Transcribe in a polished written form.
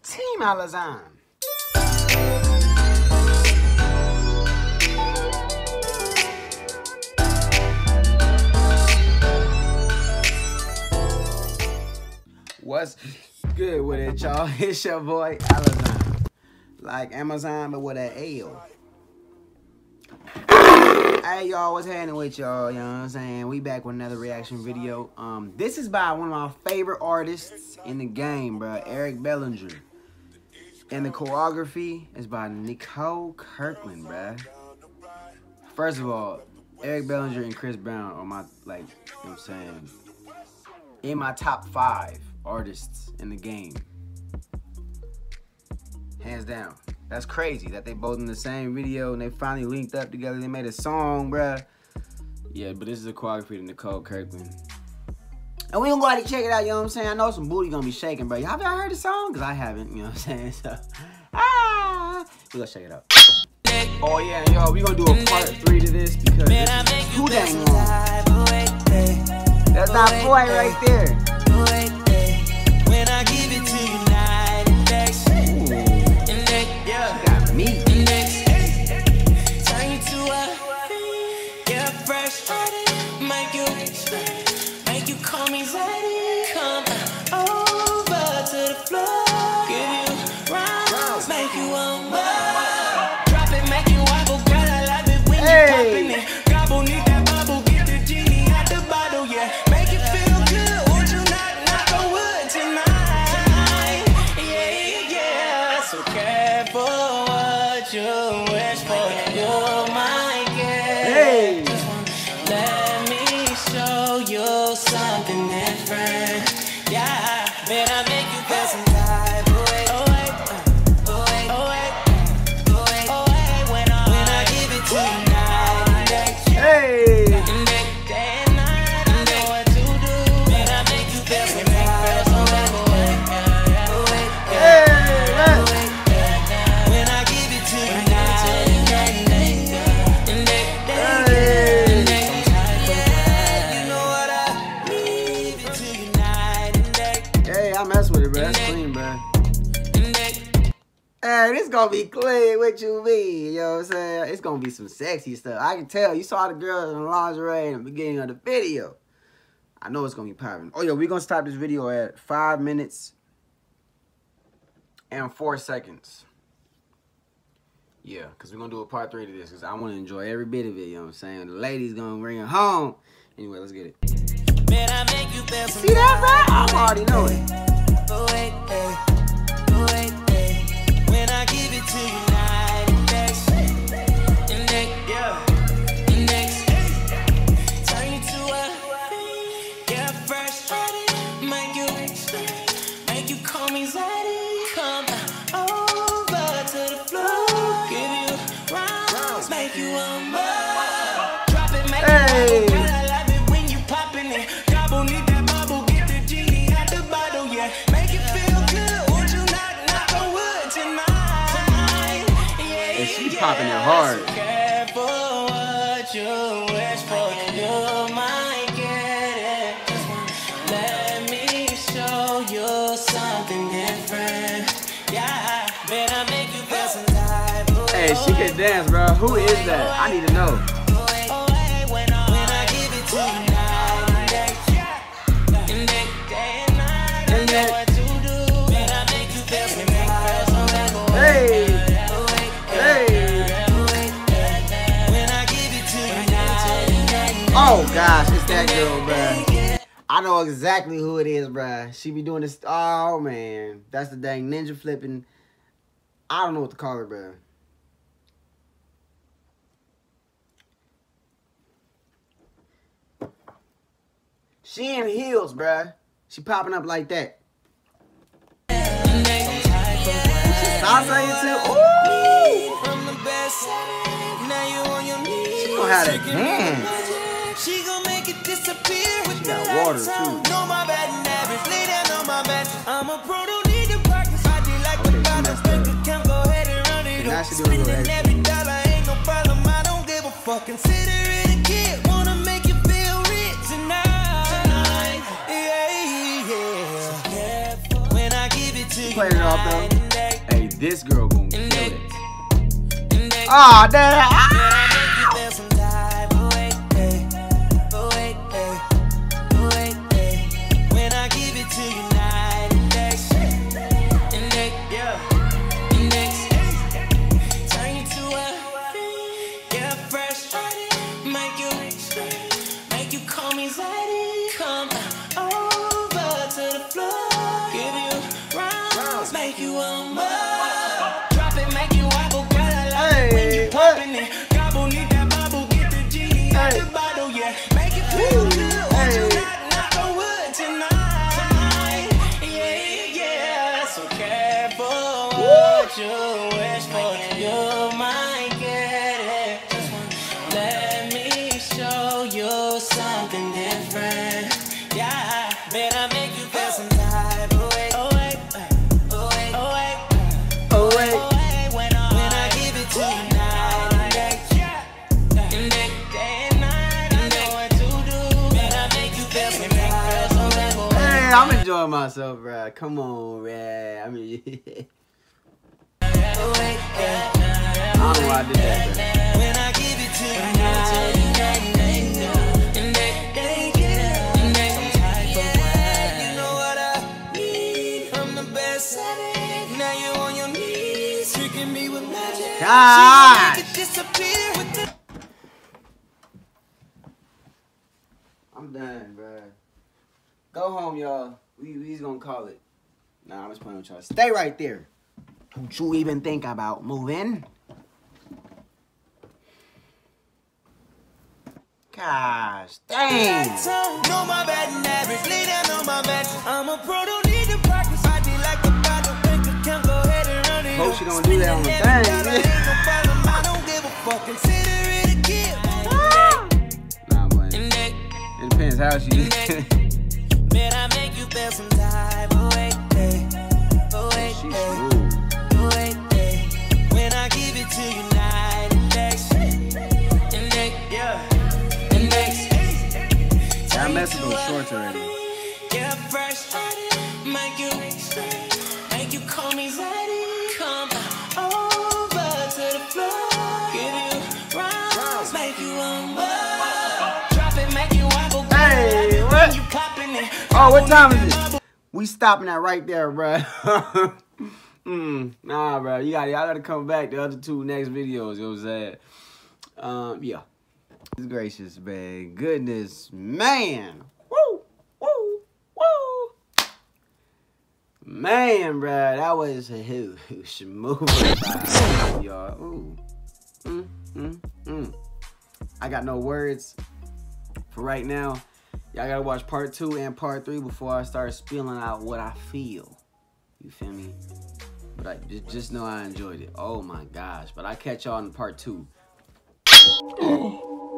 Team Alazan. What's good with it, y'all? It's your boy Alazan. Like Amazon, but with an L. Hey y'all, what's happening with y'all? You know what I'm saying? We back with another reaction video. This is by one of my favorite artists in the game, bro, Eric Bellinger. And the choreography is by Nicole Kirkland, bro. First of all, Eric Bellinger and Chris Brown are my, like, you know what I'm saying, in my top 5 artists in the game. Hands down. That's crazy that they both in the same video and they finally linked up together. They made a song, bruh. Yeah, but this is a choreography to Nicole Kirkland. And we gonna go ahead and check it out, you know what I'm saying? I know some booty gonna be shaking, bro. Have y'all heard the song? Because I haven't, you know what I'm saying? So, we gonna check it out. Oh, yeah, yo, we gonna do a part 3 to this because this is too dang long. That's not boy right there. When I give it to you night and day. She got me. Turn you to a get fresh. Make you call me ready. Come over to the floor. Give you rounds. Make you want more. Drop it, make you wobble. Girl, I love it when you poppin' it. Gobble, need that bubble. Get the genie out the bottle, yeah. Make it feel good. Would you not knock on wood tonight? Yeah, yeah. So careful what you wish for. You might get. Let me show you something different. Yeah, man, I make you feel some type of way. Oh wait, when I give it to you night and day. Hey, day and night, I know what to do. Man, I make you feel some type of way. When I give it to you night and day. I mess with it, bro. That's clean, bro. Hey, this gonna be clean. What you mean? You know what I'm saying? It's gonna be some sexy stuff. I can tell. You saw the girls in the lingerie in the beginning of the video. I know it's gonna be popping. Oh, yo, we're gonna stop this video at 5 minutes and 4 seconds. Yeah, because we're gonna do a part 3 to this because I want to enjoy every bit of it. You know what I'm saying? The ladies gonna bring it home. Anyway, let's get it. Man, I make you feel see that, bro? I already know it. When I give it to you night and day, yeah, turn you to a get fresh, make you call me ready. Come over to the floor, give you rounds, make you want more. Drop it, make you wobble. I love it when you poppin' it. Gobble, need that bubble, get the genie out the bottle, yeah. Make it feel good. Would you not knock on wood tonight? And she's popping it hard. Careful what you wish for, you might get it. Let me show you something different. Yeah, man, I make you feel some type of way. Hey, she can dance, bro. Who is that? I need to know. When I give it to you night and day and night, I know what to do. Man, I make you feel some type of way. Hey. Oh gosh, it's that girl, bruh. I know exactly who it is, bruh. She be doing this. Oh man, that's the dang ninja flipping. I don't know what to call her, bruh. She in heels, bruh. She popping up like that. She salsa too. Ooh. She gonna have that dance. She gon' make it disappear with the water too. No my bad habits, lay down on my back. I'm a pro, don't need to practice. I do like the balance, can go ahead and run it up. Spending every dollar ain't no problem. I don't give a fuck. Consider it a kid. Wanna make you feel rich tonight. Yeah, yeah. So when I give it to you. played it off though. Hey, this girl gonna kill it. Ah, damn. When I give it to you night and day. Turn you to a fresh. Make you call me Zaddy. Come over to the floor. Give you rounds. Make you want more. Drop it, make you wobble. Girl, I love it when you poppin' it. Gobble, need that bubble. Get the genie out the bottle, yeah. Make it feel good. Want you knock on wood tonight. Yeah. So careful what you wish for. You might get it. Let me show you something different. Yeah, better make you feel some type of way. Oh wait. When I give it to you night and day and night, I know what to do. Better make you feel some type of way. Hey, I'm enjoying myself, bro. Come on, man. I mean, I don't know why I did that, bro. When I give it to you night and day, some type of way. You know what I need from the best. Now you're on your knees, tricking me with magic. Gosh. She make it disappear with the I'm done, bro. Go home, y'all. We's gonna call it. Nah, I'm just playing with y'all. Stay right there. Don't you even think about moving? Gosh, dang. know my bad and average, lay down on my back. I'm a pro, don't need to practice. I be like a bottle, bank account, go ahead and run it. Hope she don't do that on the thing. I don't give a fuck, consider it a gift. Nah, but it depends how she is. Man, I make you feel some type of way. She's smooth. When I give it to you night and day. I messed with those shorts already. Get fresh, make you call me Zaddy. Come over to the floor, give you rounds, make you want more. Drop it, make you wobble. Hey, what? You popping it. Oh, what time is it? We stopping that right there, bro. Nah, bro. Y'all gotta come back. The other two next videos, you know what I'm saying? Yeah. It's gracious, man. Goodness, man. Woo, woo, woo. Man, bro, that was a huge move, y'all. Ooh. I got no words for right now. Y'all gotta watch part 2 and part 3 before I start spilling out what I feel. You feel me? But I just know I enjoyed it. Oh my gosh. But I catch y'all in part 2.